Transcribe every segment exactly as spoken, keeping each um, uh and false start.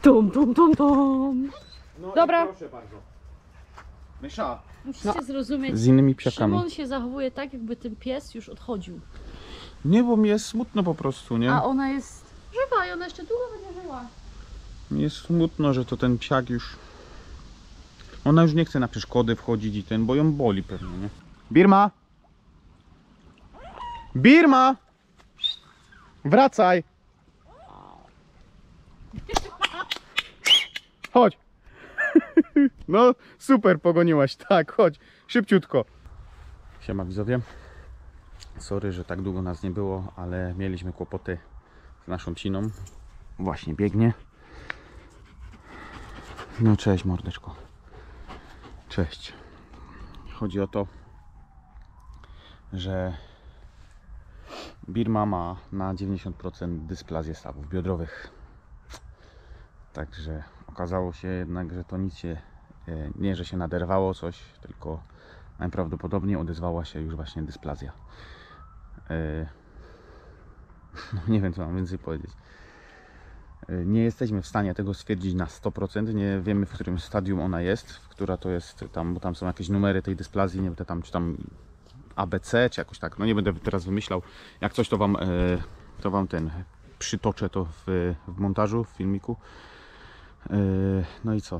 Tum, tum, tum, tum. No Dobra. i proszę bardzo. Mysza. Musicie No, zrozumieć, z innymi psiakami. Szymon się zachowuje tak, jakby ten pies już odchodził. Nie, bo mi jest smutno po prostu, nie? A ona jest żywa i ona jeszcze długo będzie żyła. Mi jest smutno, że to ten psiak już... Ona już nie chce na przeszkody wchodzić i ten, bo ją boli pewnie, nie? Birma! Birma! Wracaj! Chodź! No super, pogoniłaś, tak, chodź, szybciutko. Siema widzowie. Sorry, że tak długo nas nie było, ale mieliśmy kłopoty z naszą psiną. Właśnie biegnie. No cześć mordeczko. Cześć. Chodzi o to, że Birma ma na dziewięćdziesiąt procent dysplazję stawów biodrowych. Także okazało się jednak, że to nic się, nie że się naderwało coś, tylko najprawdopodobniej odezwała się już właśnie dysplazja. No nie wiem, co mam więcej powiedzieć. Nie jesteśmy w stanie tego stwierdzić na sto procent. Nie wiemy, w którym stadium ona jest, w która to jest tam, bo tam są jakieś numery tej dysplazji, nie będę tam, czy tam A B C, czy jakoś tak. No nie będę teraz wymyślał. Jak coś, to wam, to wam ten przytoczę to w, w montażu, w filmiku. No i co?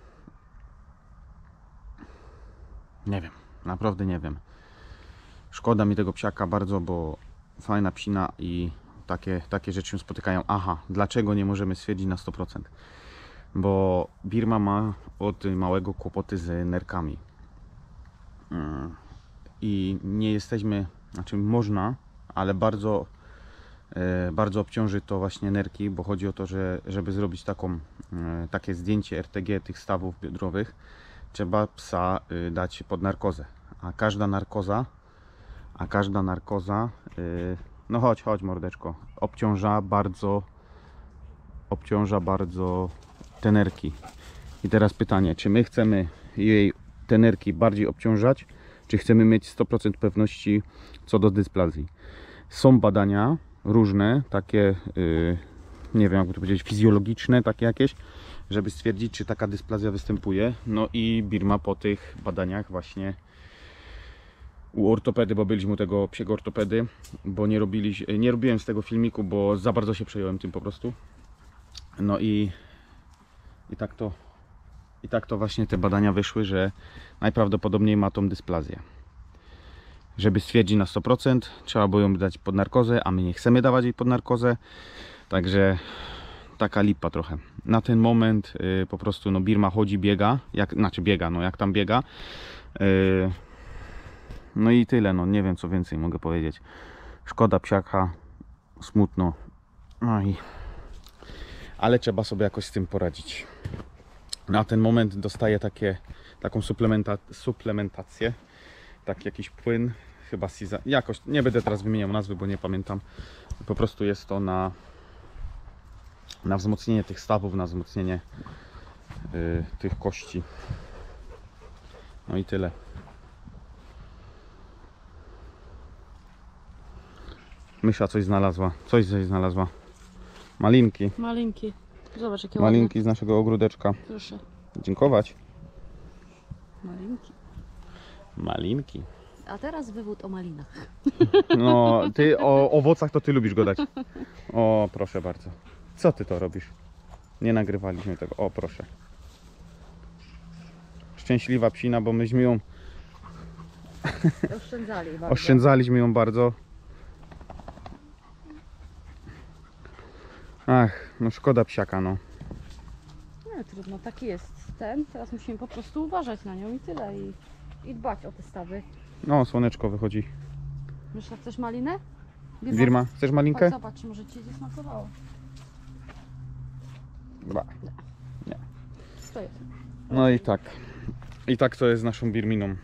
Nie wiem, naprawdę nie wiem. Szkoda mi tego psiaka bardzo, bo fajna psina i takie, takie rzeczy się spotykają. Aha, dlaczego nie możemy stwierdzić na sto procent? Bo Birma ma od małego kłopoty z nerkami. I nie jesteśmy, znaczy można, ale bardzo bardzo obciąży to właśnie nerki, bo chodzi o to, że żeby zrobić taką, takie zdjęcie R T G tych stawów biodrowych, trzeba psa dać pod narkozę, a każda narkoza a każda narkoza no chodź, chodź mordeczko, obciąża bardzo obciąża bardzo te nerki. I teraz pytanie, czy my chcemy jej te nerki bardziej obciążać, czy chcemy mieć sto procent pewności co do dysplazji? Są badania różne, takie, yy, nie wiem jakby to powiedzieć, fizjologiczne, takie jakieś, żeby stwierdzić, czy taka dysplazja występuje. No i Birma po tych badaniach właśnie u ortopedy, bo byliśmy u tego psiego ortopedy, bo nie, robili, nie robiłem z tego filmiku, bo za bardzo się przejąłem tym po prostu. No i, i tak to i tak to właśnie te badania wyszły, że najprawdopodobniej ma tą dysplazję. Żeby stwierdzić na sto procent, trzeba było ją dać pod narkozę, a my nie chcemy dawać jej pod narkozę. Także taka lipa trochę. Na ten moment yy, po prostu no, Birma chodzi, biega, jak, znaczy biega, no jak tam biega. Yy, no i tyle, no nie wiem co więcej mogę powiedzieć. Szkoda psiaka, smutno. No i... Ale trzeba sobie jakoś z tym poradzić. Na ten moment dostaję takie, taką suplementa, suplementację. Tak jakiś płyn, chyba Siza, jakoś, nie będę teraz wymieniał nazwy, bo nie pamiętam. Po prostu jest to na, na wzmocnienie tych stawów, na wzmocnienie y, tych kości. No i tyle. Mysza coś znalazła, coś coś znalazła. Malinki. Malinki. Zobacz jakie Malinki z naszego ogródeczka. Proszę. Dziękować. Malinki. Malinki. A teraz wywód o malinach. No, ty o owocach to ty lubisz gadać. O, proszę bardzo. Co ty to robisz? Nie nagrywaliśmy tego. O, proszę. Szczęśliwa psina, bo myśmy ją Oszczędzali bardzo. oszczędzaliśmy ją bardzo. Ach, no szkoda psiaka, no. Nie, trudno, taki jest ten. Teraz musimy po prostu uważać na nią i tyle. I, i dbać o te stawy. No, słoneczko wychodzi. Mysza, chcesz malinę? Birma, chcesz malinkę? Chodź, zobacz, może ci gdzieś smakowało. Dwa. Nie. To jest. No i tak. I tak to jest z naszą Birminą.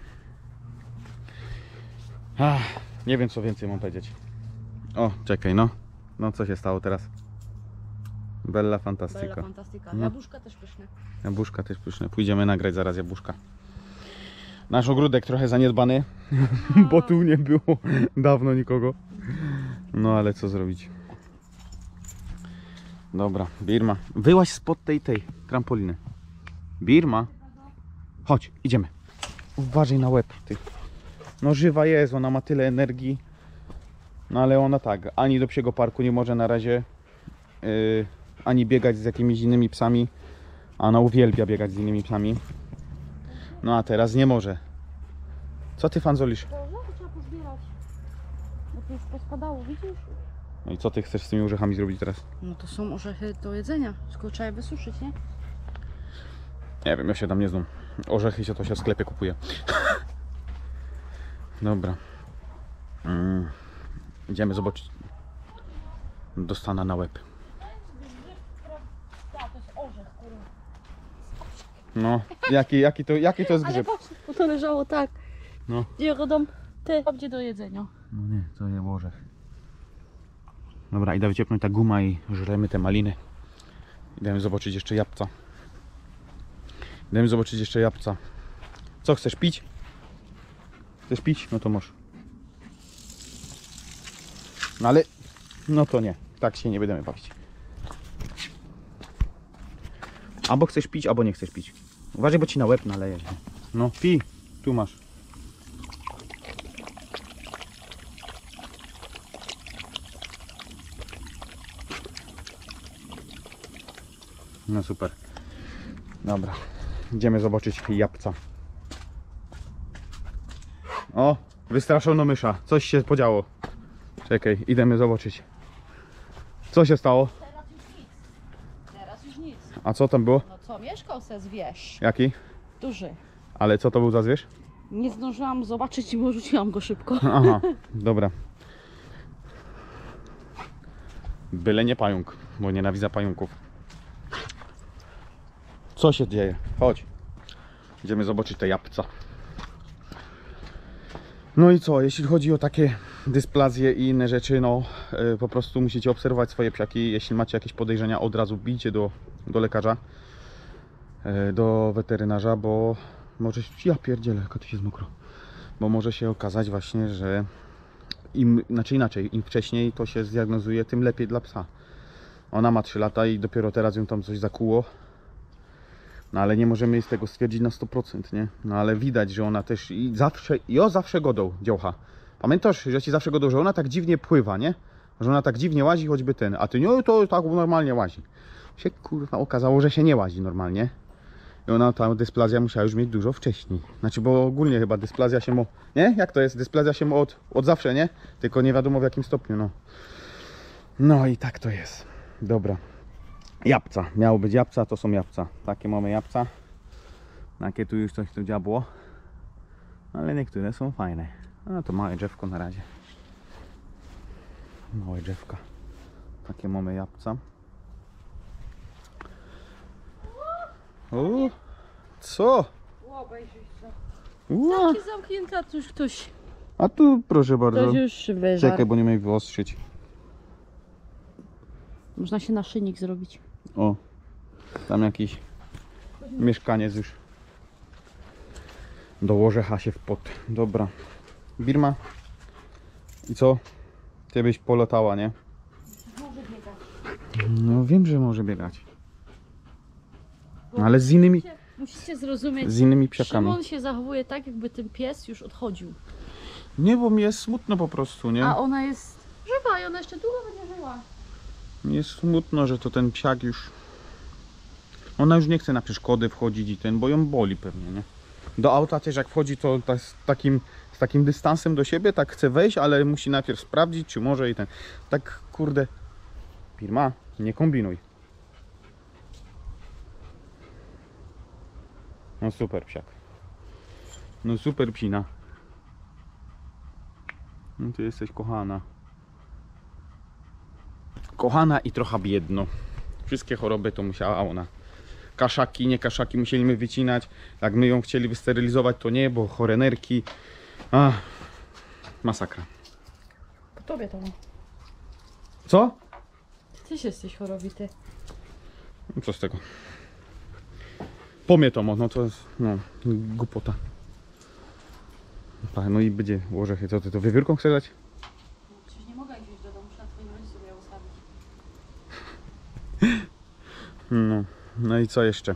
Ach, nie wiem co więcej mam powiedzieć. O, czekaj, no. No co się stało teraz? Bella Fantastica. Bella Fantastica. No. Jabłuszka też pyszne. Jabłuszka też pyszne. Pójdziemy nagrać zaraz jabłuszka. Nasz ogródek trochę zaniedbany, No. bo tu nie było dawno nikogo. No ale co zrobić? Dobra, Birma. Wyłaź spod tej, tej trampoliny. Birma. Chodź, idziemy. Uważaj na łeb, ty. No żywa jest, ona ma tyle energii. No ale ona tak, ani do psiego parku nie może na razie, yy, ani biegać z jakimiś innymi psami. A ona uwielbia biegać z innymi psami. No a teraz nie może. Co ty fanzolisz? To trzeba pozbierać. No to już pospadało, widzisz? No i co ty chcesz z tymi orzechami zrobić teraz? No to są orzechy do jedzenia, tylko trzeba je wysuszyć, nie? Nie wiem, ja się tam nie znam. Orzechy się to się w sklepie kupuje. Dobra. Mm. Idziemy zobaczyć. Dostanę na łeb. Tak, to jest orzech, kurwa. No, jaki, jaki, to, jaki to jest Ale grzyb? patrz, bo to leżało tak. No. Gdzie rodą te, gdzie do jedzenia. No nie, to jest orzech. Dobra, idę wyciepnąć ta guma i żremy te maliny. Idziemy zobaczyć jeszcze jabłca. Idziemy zobaczyć jeszcze jabłca. Co, chcesz pić? Chcesz pić? No to możesz. No ale... No to nie. Tak się nie będziemy bawić. Albo chcesz pić, albo nie chcesz pić. Uważaj, bo ci na łeb naleje. No, pij. Tu masz. No super. Dobra. Idziemy zobaczyć jabłca. O, wystraszono mysza. Coś się podziało. Czekaj, idziemy zobaczyć. Co się stało? Teraz już nic. Teraz już nic. A co tam było? No co, mieszkał se zwierz. Jaki? Duży. Ale co to był za zwierz? Nie zdążyłam zobaczyć, bo rzuciłam go szybko. Aha, dobra. Byle nie pająk, bo nienawidzę pająków. Co się dzieje? Chodź. Idziemy zobaczyć te jabłca. No i co, jeśli chodzi o takie dysplazje i inne rzeczy, no yy, po prostu musicie obserwować swoje psiaki. Jeśli macie jakieś podejrzenia, od razu bijcie do, do lekarza, yy, do weterynarza, bo może się... Ja pierdzielę, jak to się zmokro. Bo może się okazać właśnie, że im, znaczy inaczej, im wcześniej to się zdiagnozuje, tym lepiej dla psa. Ona ma trzy lata i dopiero teraz ją tam coś zakuło. No ale nie możemy jej z tego stwierdzić na sto procent, nie? No ale widać, że ona też i zawsze, i o zawsze godą dziołcha. Pamiętasz, że ci zawsze godą, że ona tak dziwnie pływa, nie? Że ona tak dziwnie łazi, choćby ten, a ty nie, to tak normalnie łazi. Się kurwa okazało, że się nie łazi normalnie. I ona, ta dysplazja musiała już mieć dużo wcześniej. Znaczy, bo ogólnie chyba dysplazja się mo... Nie? Jak to jest? Dysplazja się mo od, od zawsze, nie? Tylko nie wiadomo w jakim stopniu, no. No i tak to jest. Dobra. Jabłca. Miało być jabłca, to są jabłca. Takie mamy jabłca. Takie tu już coś tu dziabło. Ale niektóre są fajne. No to małe drzewko na razie. Małe drzewka. Takie mamy jabłca. O, co? Obejrzyj co. Ua. Taki zamknięty, a tu już ktoś, A tu proszę bardzo. ktoś już wyżarł. Czekaj, bo nie miałem wyostrzyć. Można się naszyjnik zrobić. O, tam jakiś mieszkaniec już do orzecha się wpot. Dobra. Birma. I co? Ty byś polatała, nie? Może biegać. No wiem, że może biegać. Ale z innymi, Musicie, musicie zrozumieć, z innymi psiakami. Szymon się zachowuje tak, jakby ten pies już odchodził. Nie, bo mi jest smutno po prostu, nie? A ona jest żywa i ona jeszcze długo będzie żyła. Mi jest smutno, że to ten psiak już... Ona już nie chce na przeszkody wchodzić i ten, bo ją boli pewnie, nie? Do auta też jak wchodzi, to tak z takim, z takim dystansem do siebie, tak chce wejść, ale musi najpierw sprawdzić, czy może i ten... Tak, kurde... Birma, nie kombinuj. No super psiak. No super psina. No ty jesteś kochana. Kochana i trochę biedno. Wszystkie choroby to musiała ona. Kaszaki, nie kaszaki musieliśmy wycinać. Jak my ją chcieli wysterylizować, to nie, bo chore nerki. Ach, masakra. Po tobie to. Co? Ty też jesteś chorowity. No co z tego? Po mnie to, no to jest, no, głupota. Tak, no i będzie orzechy. Co ty to wiewiórką chcesz dać? Przecież nie mogę ich wziąć do domu, muszę na twoim rodzicu je ustawić. No, no i co jeszcze?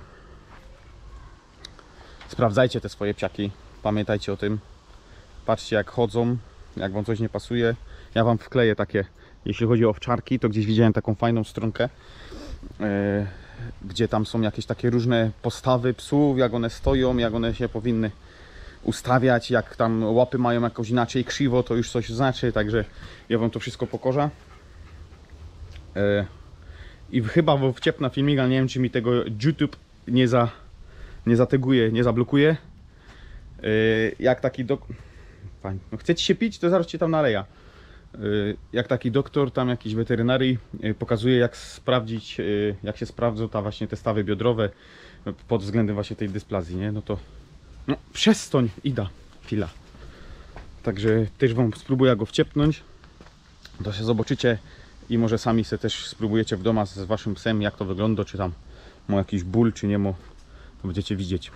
Sprawdzajcie te swoje psiaki. Pamiętajcie o tym. Patrzcie jak chodzą, jak wam coś nie pasuje. Ja wam wkleję takie, jeśli chodzi o owczarki, to gdzieś widziałem taką fajną stronkę, yy, gdzie tam są jakieś takie różne postawy psów, jak one stoją, jak one się powinny ustawiać, jak tam łapy mają jakoś inaczej krzywo, to już coś znaczy, także ja wam to wszystko pokażę. Yy, I chyba wciepna filmik, ale nie wiem czy mi tego YouTube nie, za, nie zateguje, nie zablokuje. Yy, jak taki dok... Fajnie. No, chcecie się pić, to zaraz ci tam naleja. Yy, jak taki doktor tam jakiś weterynarii yy, pokazuje jak sprawdzić, yy, jak się sprawdzą ta właśnie te stawy biodrowe yy, pod względem właśnie tej dysplazji, nie? No to no przestań, Ida, chwila. Także też wam spróbuję go wciepnąć. To się zobaczycie i może sami sobie też spróbujecie w domu z waszym psem jak to wygląda, czy tam ma jakiś ból, czy nie ma, to będziecie widzieć.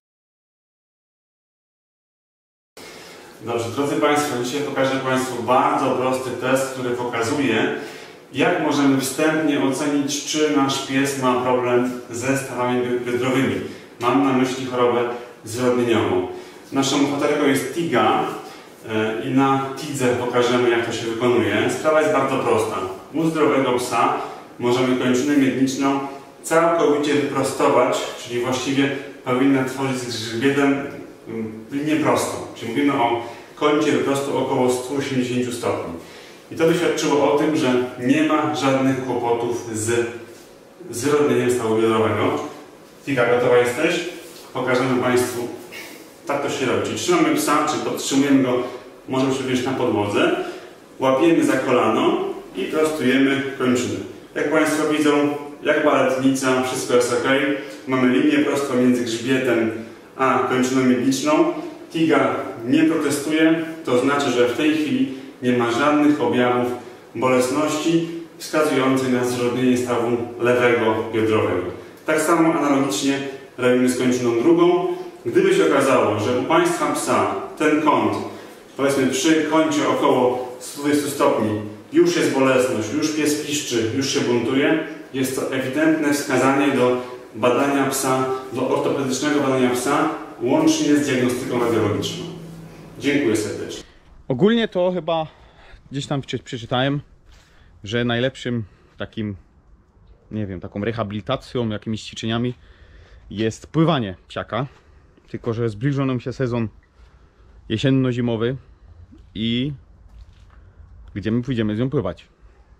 Dobrze, drodzy Państwo, dzisiaj pokażę Państwu bardzo prosty test, który pokazuje, jak możemy wstępnie ocenić, czy nasz pies ma problem ze stawami biodrowymi. Mam na myśli chorobę zwyrodnieniową. Naszą bohaterką jest Tiga i na Tidze pokażemy, jak to się wykonuje. Sprawa jest bardzo prosta. U zdrowego psa możemy kończynę miedniczną całkowicie wyprostować, czyli właściwie powinna tworzyć z grzbietem linię prostą. Czyli mówimy o kącie wyprostu około sto osiemdziesiąt stopni. I to by świadczyło o tym, że nie ma żadnych kłopotów z zwyrodnieniem stawu biodrowego. Tika, gotowa jesteś? Pokażemy Państwu, tak to się robi. Czyli trzymamy psa, czy podtrzymujemy go, możemy przybiec na podłodze, łapiemy za kolano i prostujemy kończyny. Jak Państwo widzą, jak baletnica, wszystko jest ok. Mamy linię prostą między grzbietem a kończyną miedniczną. Tiga nie protestuje, to znaczy, że w tej chwili nie ma żadnych objawów bolesności wskazujących na zwyrodnienie stawu lewego biodrowego. Tak samo analogicznie robimy z kończyną drugą. Gdyby się okazało, że u Państwa psa ten kąt, powiedzmy przy kącie około sto dwadzieścia stopni, już jest bolesność, już pies piszczy, już się buntuje, jest to ewidentne wskazanie do badania psa, do ortopedycznego badania psa, łącznie z diagnostyką radiologiczną. Dziękuję serdecznie. Ogólnie to chyba gdzieś tam przeczytałem, że najlepszym takim, nie wiem, taką rehabilitacją, jakimiś ćwiczeniami jest pływanie psiaka. Tylko że zbliża nam się sezon jesienno-zimowy i gdzie my pójdziemy z nią pływać?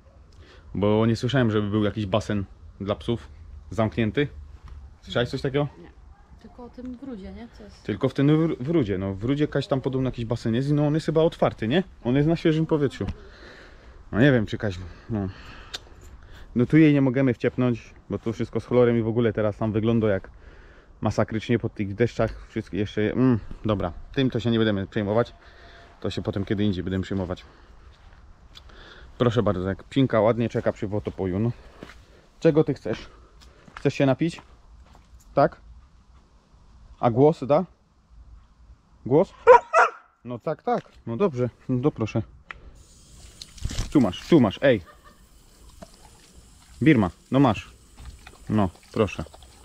Bo nie słyszałem, żeby był jakiś basen dla psów zamknięty. Słyszałeś coś takiego? Nie. Tylko o tym brudzie, nie? Co jest? Tylko w tym w rudzie. No w rudzie jakaś tam podobno jakiś basen jest i no on jest chyba otwarty, nie? On jest na świeżym powietrzu. No nie wiem czy jakaś... No, no tu jej nie możemy wciepnąć, bo to wszystko z chlorem i w ogóle teraz tam wygląda jak masakrycznie po tych deszczach. Wszystkie jeszcze... Mm, dobra, tym to się nie będziemy przejmować. To się potem kiedy indziej będziemy przejmować. Proszę bardzo, jak Pinka ładnie czeka przy wodopoju. No. Czego ty chcesz? Chcesz się napić? Tak? A głos da? Głos? No tak, tak. No dobrze, no to proszę. Tu masz, tu masz, ej. Birma, no masz. No, proszę.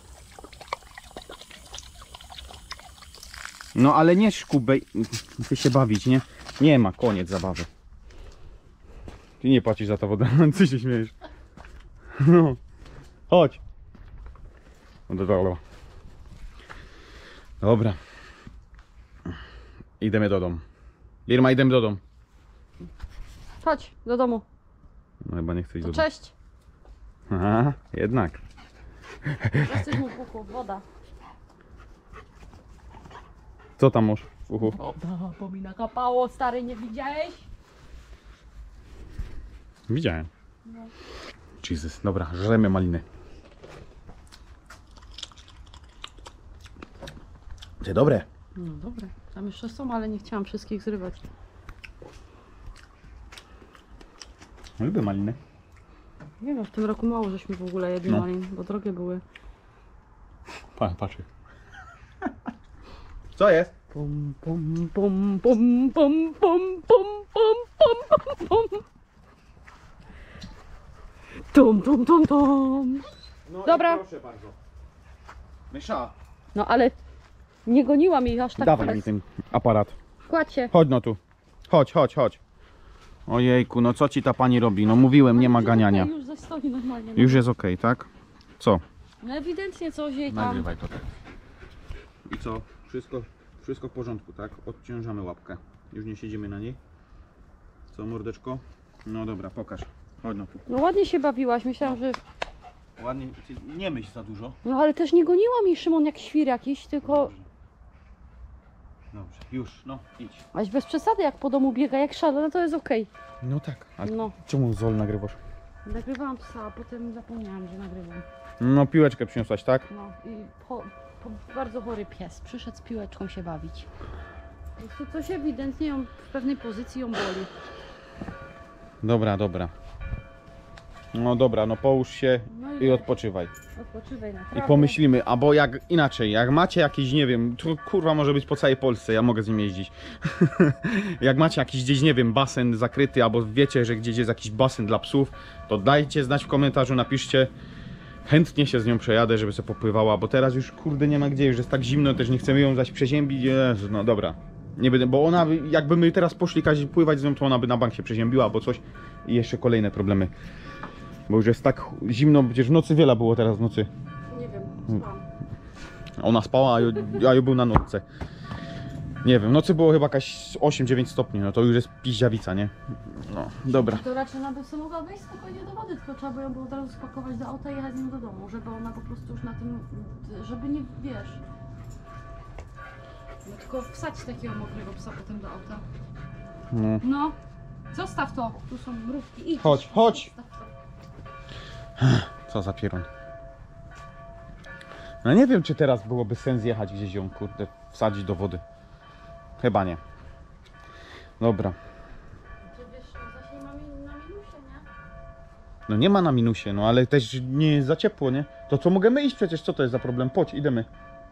No ale nie szkubej. Chcę się bawić, nie? Nie ma, koniec zabawy. Ty nie płacisz za to wodę, ty się śmiejesz. No, chodź. No to dobra. Dobra. Idziemy do domu. Birma, idziemy do domu. Chodź, do domu. No chyba nie chcę iść To do domu. cześć. Aha, jednak. Jesteś mu w uchu, woda. Co tam masz w uchu? Woda, bo mi nakapało, stary, nie widziałeś? Widziałem. No. Jesus, dobra, żremy maliny. Dzień dobre. No dobre, tam jeszcze są, ale nie chciałam wszystkich zrywać. Lubię maliny. Nie wiem, w tym roku mało żeśmy w ogóle jedli No. malin, bo drogie były. Pa, patrz. Co jest? Pum, pum, pum, pum, pum, pum, pum, pum, pum, pum, pum. Tum, tum, tum, tum. No Dobra. i proszę bardzo. Mysza, No ale nie goniłam jej aż tak. Dawaj teraz. mi ten aparat. Kładźcie. Chodź no tu. Chodź, chodź, chodź. Ojejku, no co ci ta pani robi? No mówiłem, nie ma ganiania. Już ze stoi normalnie. No. Już jest okej, tak? Co? No ewidentnie coś jej tam. Nagrywaj to. I co? Wszystko, wszystko w porządku, tak? Odciążamy łapkę. Już nie siedzimy na niej. Co, mordeczko? No dobra, pokaż. Chodź no tu. No ładnie się bawiłaś, myślałam, że... Ładnie, ty nie myśl za dużo. No ale też nie goniłam jej, Szymon, jak świr jakiś, tylko... Dobrze. Dobrze, już, no idź. Aś bez przesady, jak po domu biega, jak szalona, to jest okej. No tak. A No. czemu Zol nagrywasz? Nagrywałam psa, a potem zapomniałam, że nagrywam. No piłeczkę przyniosłaś, tak? No i po, po bardzo chory pies przyszedł z piłeczką się bawić. Po prostu coś ewidentnie ją w pewnej pozycji ją boli. Dobra, dobra. No dobra, no połóż się No i odpoczywaj. odpoczywaj na I trawę. pomyślimy, albo jak inaczej, jak macie jakieś, nie wiem, to kurwa może być po całej Polsce, ja mogę z nim jeździć. Jak macie jakiś gdzieś, nie wiem, basen zakryty, albo wiecie, że gdzieś jest jakiś basen dla psów, to dajcie znać w komentarzu, napiszcie. Chętnie się z nią przejadę, żeby sobie popływała, bo teraz już kurde nie ma gdzie, już jest tak zimno, też nie chcemy ją zaś przeziębić. Jezu, no dobra. Nie będę, bo ona, jakby my teraz poszli kazać pływać z nią, to ona by na bank się przeziębiła, albo coś i jeszcze kolejne problemy. Bo już jest tak zimno, przecież w nocy wiele było teraz w nocy. Nie wiem, spałam. Ona spała, a ja, a ja był na nocce. Nie wiem, w nocy było chyba jakieś osiem dziewięć stopni, no to już jest piździawica, nie? No, dobra. To raczej ona by sobie mogła wejść spokojnie do wody, tylko trzeba by ją było od razu spakować do auta i jechać z nią do domu, żeby ona po prostu już na tym, żeby nie, wiesz... No tylko wsadź takiego mokrego psa potem do auta. No. No, zostaw to, tu są mrówki, idź. Chodź, chodź. Zostaw to. Co za pierun. No nie wiem, czy teraz byłoby sens jechać gdzieś ją, kurde, wsadzić do wody. Chyba nie. Dobra. Czy wiesz, no zasięg ma mi- na minusie, nie? No nie ma na minusie, no ale też nie jest za ciepło, nie? To co, możemy iść przecież, co to jest za problem? Chodź, idziemy.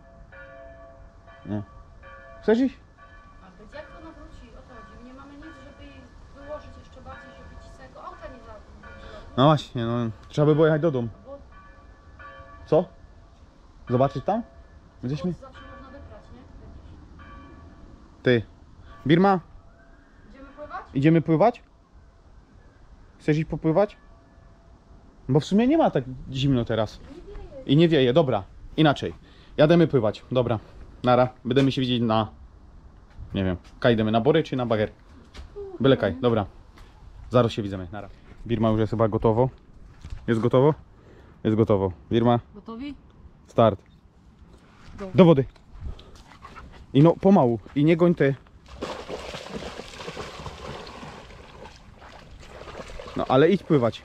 No. Chcesz iść? A więc jak to nawróci, o to chodzi. Nie mamy nic, żeby jej wyłożyć jeszcze bardziej, żeby ci z całego auta nie zawróciło. No właśnie, no. Trzeba by było jechać do domu. Bo Co? Zobaczyć tam? Będziemy? Bo zawsze można wyprać, nie? Ty. Birma, Idziemy pływać? idziemy pływać? Chcesz iść popływać? Bo w sumie nie ma tak zimno teraz. I nie wieje, dobra. Inaczej. Jademy pływać, dobra. Nara. Będziemy się widzieć na... Nie wiem. Kaj idziemy na bory czy na bager? Byle kaj, dobra. Zaraz się widzimy, nara. Birma już jest chyba gotowo. Jest gotowo? Jest gotowo. Birma, Gotowi? start. Go. Do wody. I no pomału. I nie goń te. No ale idź pływać.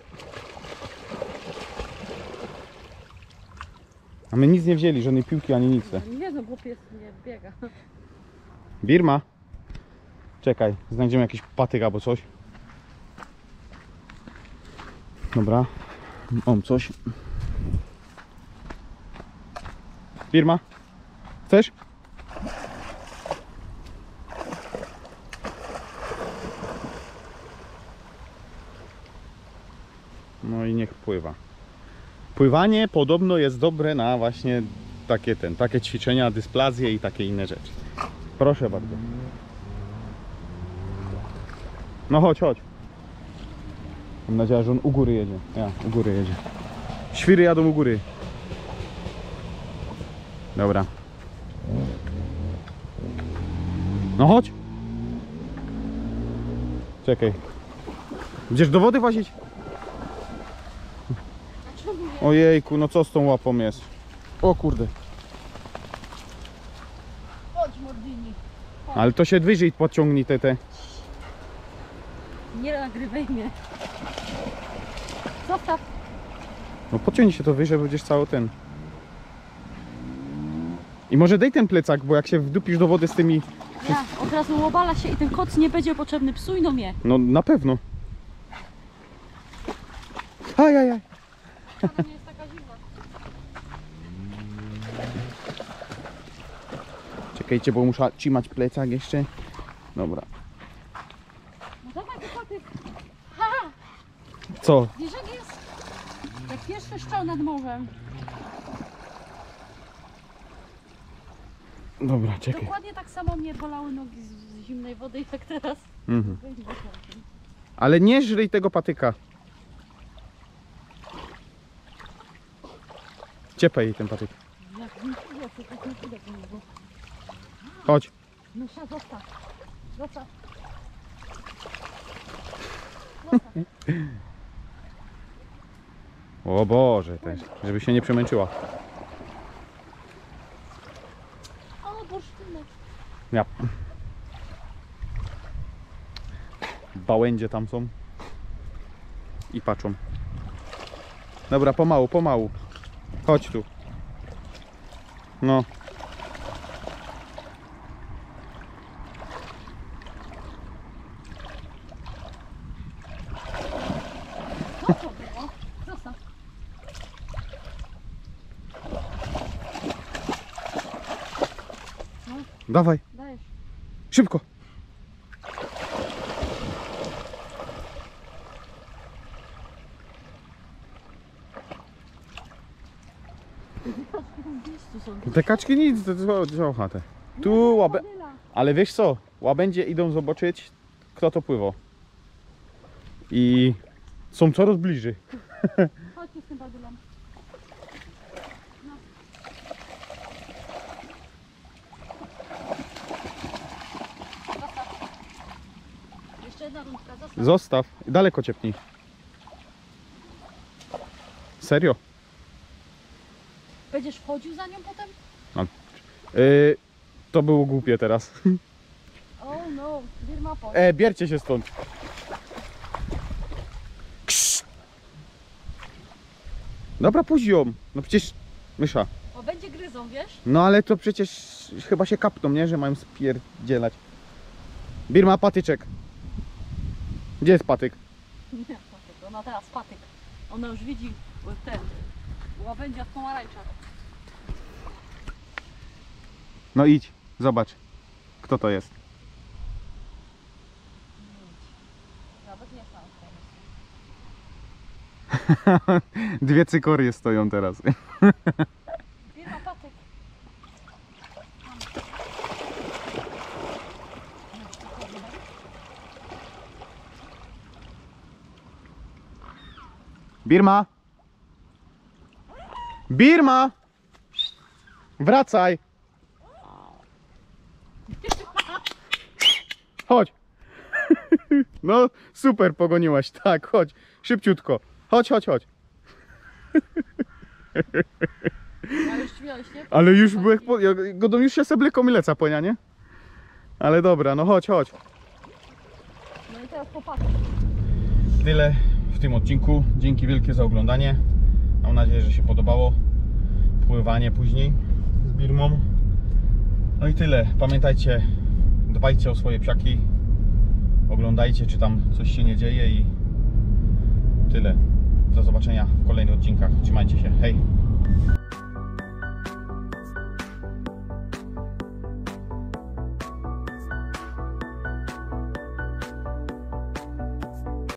A my nic nie wzięli, żadnej piłki ani nic. Nie no, bo pies nie biega. Birma. Czekaj, znajdziemy jakiś patyk albo coś. Dobra. Mam coś. Birma. Chcesz? No i niech pływa. Pływanie podobno jest dobre na właśnie takie ten, takie ćwiczenia, dysplazje i takie inne rzeczy. Proszę bardzo. No chodź, chodź. Mam nadzieję, że on u góry jedzie. Ja, u góry jedzie. Świry jadą u góry. Dobra. No chodź. Czekaj. Będziesz do wody włazić? Ojejku, no co z tą łapą jest? O kurde. Chodź, Mordini. Ale to się wyżej podciągnij te te. Nie nagrywaj mnie. Zostaw. No podciągnij się to wyżej, będziesz cały ten. I może daj ten plecak, bo jak się wdupisz do wody z tymi... Ja, od razu łobala się i ten koc nie będzie potrzebny psu i no mnie. No na pewno. Ajajaj. Ona nie jest taka zimna. Czekajcie, bo muszę trzymać plecak jeszcze. Dobra. No dawaj, do kotyk. Ha! Co? Wiesz jak jest? Jak pierwszy szczał nad morzem. Dobra, czekaj. Dokładnie tak samo mnie bolały nogi z, z zimnej wody jak teraz. Mhm. Ale nie żryj tego patyka. Ciepaj jej ten patyk. Jak mi chwilę, to tak nie chwilę do niego. Chodź. Mysza, zostaw. Zostaw. Zostaw. O Boże też, żeby się nie przemęczyła. O, bursztynek. Ja. Bałędzie tam są. I patrzą. Dobra, pomału, pomału. Chodź tu. No. Co to było? Zostaw. Dawaj, Dajesz. szybko. Gdzieś tu są. Te kaczki nic, to są chatę. Tu łabę... Ale wiesz co? Łabędzie idą zobaczyć, kto to pływał. I są coraz bliżej. Chodź tu z tym badylem. No. Zostaw. Jeszcze jedna rundka, zostaw. Zostaw. Daleko ciepnij. Serio? Będziesz wchodził za nią potem? Yy, to było głupie teraz. Oh no, firma po. E, bierzcie się stąd. Ksz. Dobra, puść ją. No przecież... Mysza. O, będzie gryzą, wiesz? No ale to przecież chyba się kapną, nie? Że mają spierdzielać. Birma, patyczek. Gdzie jest patyk? Nie, patyk, ona teraz patyk. Ona już widzi ten łabędzia w pomarańczach. No idź, zobacz. Kto to jest? Nawet nie sam. Dwie cykorie stoją teraz. Firma patyk. Birma! Birma! Wracaj! Chodź! No super, pogoniłaś, tak, chodź, szybciutko. Chodź, chodź, chodź. Ja już śmiałeś, nie? Ale już byłeś, po... ja- Godom już się seblyką i leca ponia, nie? Ale dobra, no chodź, chodź. No i teraz popatrz. Tyle w tym odcinku. Dzięki wielkie za oglądanie. Mam nadzieję, że się podobało pływanie później z Birmą. No i tyle. Pamiętajcie, dbajcie o swoje psiaki. Oglądajcie, czy tam coś się nie dzieje i tyle. Do zobaczenia w kolejnych odcinkach. Trzymajcie się. Hej!